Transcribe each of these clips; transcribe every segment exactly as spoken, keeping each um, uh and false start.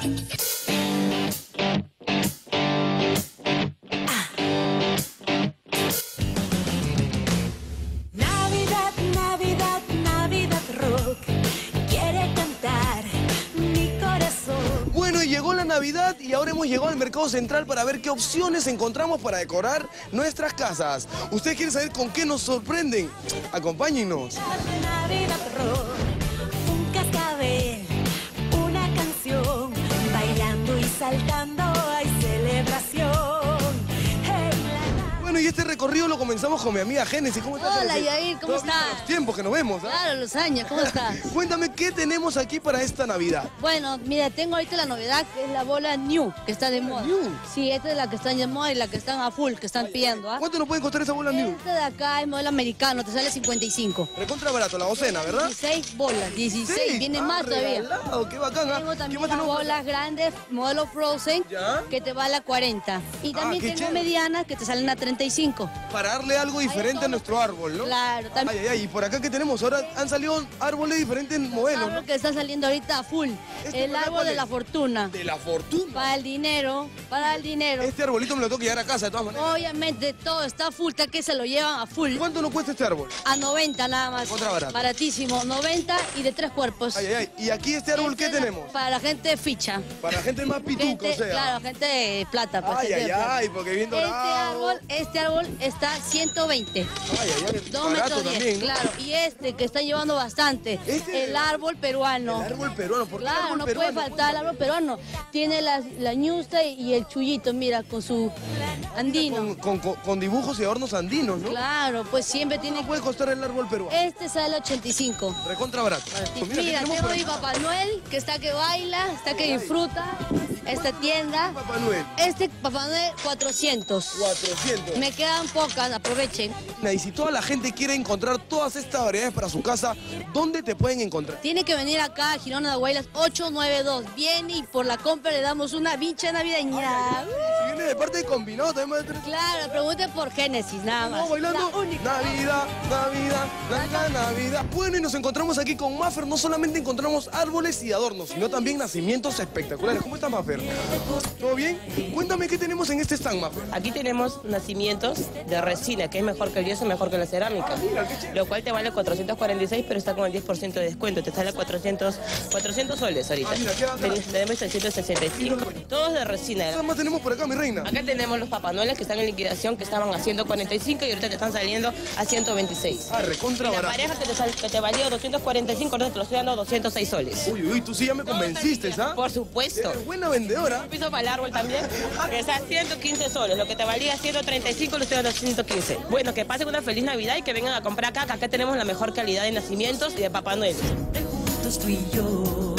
Navidad, Navidad, Navidad Rock. Quiere cantar mi corazón. Bueno, y llegó la Navidad y ahora hemos llegado al Mercado Central para ver qué opciones encontramos para decorar nuestras casas. ¿Ustedes quieren saber con qué nos sorprenden? Acompáñennos. Navidad Rock. Un cascabel, una canción, bailando y saltando hay celebración. Hey, la, la. Bueno, y este recorrido lo comenzamos con mi amiga Génesis. ¿Cómo estás, Hola, Génesis? Yair, ¿cómo Todavía estás? Los tiempos que nos vemos, ¿ah? Claro, los años, ¿cómo estás? Cuéntame, ¿qué tenemos aquí para esta Navidad? Bueno, mira, tengo ahorita la novedad que es la bola New, que está de moda. New. Sí, esta es la que están de moda y la que están a full, que están pidiendo, ¿ah? ¿Cuánto nos pueden costar esa bola New? Esta de acá es modelo americano, te sale cincuenta y cinco. Recontra barato, la docena, ¿verdad? dieciséis bolas, dieciséis, Sí. viene Ah, más todavía. regalado, qué bacán, ¿ah? Tengo ¿Qué también más las tenemos por acá? bolas grandes, modelo Frozen, ¿Ya? que te vale a cuarenta. Y Ah, también qué tengo chévere. medianas que te salen a treinta y cinco. Para darle algo diferente a nuestro árbol, ¿no? Claro, Ay, también. ay, ay, y por acá que tenemos, ahora han salido árboles de diferentes modelos, árbol ¿no? que está saliendo ahorita a full. ¿Este El por acá árbol cuál de es? la fortuna. De la fortuna. Para el dinero, para el dinero. Este arbolito me lo tengo que llevar a casa, de todas maneras. Obviamente todo está full, está que se lo llevan a full. ¿Cuánto nos cuesta este árbol? A noventa nada más. Otra barata. Baratísimo, noventa y de tres cuerpos. Ay, ay, ay. ¿Y aquí este árbol Este qué es la- tenemos? Para la gente ficha. Para la gente más pituca, Gente, o sea. Claro, gente de plata. pues, Ay, gente ay, de plata. ay, porque bien Este dorado. árbol, este árbol está ciento veinte. Ay, ay, ay. dos Barato metros diez, también, ¿no? claro. Y este que está llevando bastante, Este- el árbol peruano. El árbol peruano, ¿por qué el Claro, árbol no peruano? puede faltar el árbol peruano. Tiene la, la ñusta y el chullito, mira, con su andino. Con, con- con- con dibujos y adornos andinos, ¿no? Claro, pues siempre tiene ¿Cuánto puede costar el árbol peruano? Este sale ochenta y cinco. Recontra barato. Y Pues mira, ¿qué mira, tenemos tengo por mi acá? Papá Noel, que está que baila, está que disfruta esta tienda. Papá Noel. Este Papá Noel, cuatrocientos. cuatrocientos. Me quedan pocas, aprovechen. Y si toda la gente quiere encontrar todas estas variedades para su casa, ¿dónde te pueden encontrar? Tiene que venir acá a Girona de Guaylas ochocientos noventa y dos. Viene y por la compra le damos una bicha navideña. Si viene de parte de combinado, también va a tener... Claro, pregunten por Génesis, nada más. No, bailando. La única. Navidad, Navidad, Navidad, Navidad. Bueno, y nos encontramos aquí con Maffer. No solamente encontramos árboles y adornos, sino también nacimientos espectaculares. ¿Cómo estás, Maffer? ¿Todo bien? Cuéntame qué tenemos en este stand, Maffer. Aquí tenemos nacimientos de resina, que es mejor que el yeso, mejor que la cerámica, lo cual te vale cuatrocientos cuarenta y seis, pero está con el diez por ciento de descuento, te sale cuatrocientos, cuatrocientos soles ahorita. Ah, mira, qué bacán. Ten- Tenemos trescientos sesenta y cinco, todos de resina. ¿Qué más tenemos por acá, mi reina? Acá tenemos los papanuelos que están en liquidación, que estaban a ciento cuarenta y cinco y ahorita te están saliendo a ciento veintiséis. Ah, recontra Y la barato. pareja que te, sal- que te valía doscientos cuarenta y cinco, ahorita te lo estoy dando a doscientos seis soles. Uy, uy, tú sí ya me convenciste, ¿ah? Por supuesto. Eres buena vendedora. Un piso para el árbol también, que está a ciento quince soles, lo que te valía ciento treinta y cinco, lo estoy dando a ciento quince. Bueno, que pasen una feliz Navidad y que vengan a comprar acá, que acá tenemos la mejor calidad de nacimientos y de Papá Noel. De juntos tú y yo,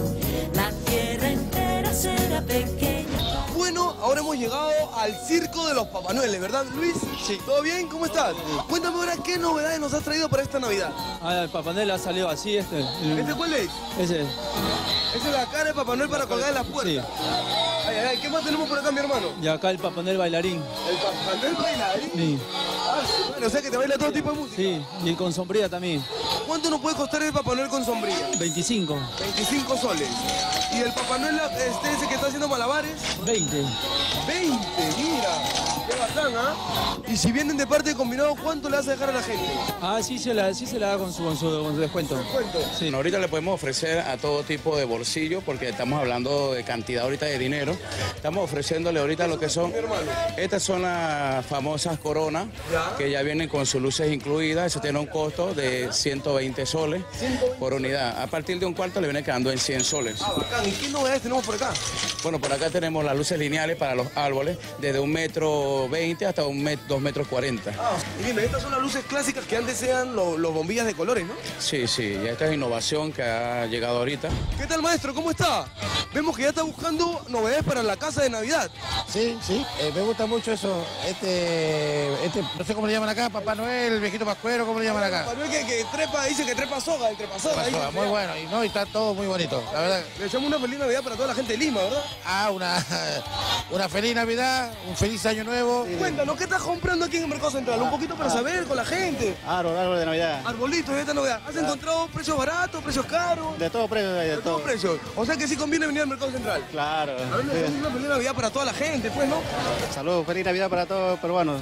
la tierra entera será pequeña. Bueno, ahora hemos llegado al circo de los Papá Noel, ¿verdad, Luis? Sí. ¿Todo bien? ¿Cómo estás? Cuéntame ahora qué novedades nos has traído para esta Navidad. Ah, el Papá Noel ha salido así, este. el- ¿Este cuál es? Ese. Esa es la cara de Papá Noel para colgar en las puertas. Sí. Ay, ay, ay, ¿qué más tenemos por acá, mi hermano? Y acá el Papá Noel bailarín. El Papá Noel bailarín. Sí. Ah, sí, bueno, o sea que te baila todo tipo de música. Sí. Y con sombrilla también. ¿Cuánto nos puede costar el Papá Noel con sombrilla? veinticinco. veinticinco soles. ¿Y el Papá Noel, este, ese que está haciendo malabares? veinte. veinte, mira. Qué bacán, ¿ah? Y si vienen de parte de combinado, ¿cuánto le vas a dejar a la gente? Ah, sí se la, sí se la da con su, con su, con su descuento. ¿Cuánto? Sí. Bueno, ahorita le podemos ofrecer a todo tipo de bolsillo porque estamos hablando de cantidad ahorita de dinero. Estamos ofreciéndole ahorita lo que son, estas son las famosas coronas que ya vienen con sus luces incluidas. Eso tiene un costo de ciento veinte soles por unidad. A partir de un cuarto le viene quedando en cien soles. Ah, bacán. ¿Y qué novedades tenemos por acá? Bueno, por acá tenemos las luces lineales para los árboles desde un metro veinte hasta un met, dos metros cuarenta. Ah, y dime, estas son las luces clásicas que antes eran lo- los bombillas de colores, ¿no? Sí, sí, y esta es innovación que ha llegado ahorita. ¿Qué tal, maestro? ¿Cómo está? Vemos que ya está buscando novedades para la casa de Navidad. Sí, sí, eh, me gusta mucho eso. Este, este, no sé cómo le llaman acá, Papá Noel, el viejito pascuero, ¿cómo le llaman acá? Manuel que, que trepa, dice que trepa soga, el trepa soga. Pasó, dice. muy bueno, y no, y está todo muy bonito, la verdad. Le echamos una feliz Navidad para toda la gente de Lima, ¿verdad? Ah, una, una feliz Navidad, un feliz año nuevo. Cuéntanos, ¿qué estás comprando aquí en el Mercado Central? Un poquito para saber con la gente. Árbol, árbol de Navidad. Arbolitos de esta Navidad. ¿Has encontrado precios baratos, precios caros? De todo precio, de, De todos precios. O sea que sí conviene venir al Mercado Central. Claro. A ver, le hacemos una feliz Navidad para toda la gente, pues, ¿no? Saludos, feliz Navidad para todos los peruanos.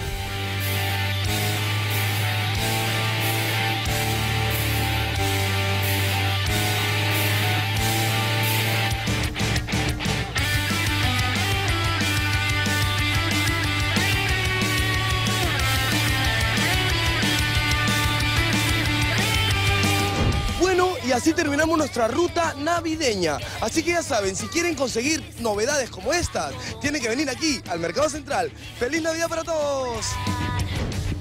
Y así terminamos nuestra ruta navideña. Así que ya saben, si quieren conseguir novedades como estas, tienen que venir aquí al Mercado Central. ¡Feliz Navidad para todos!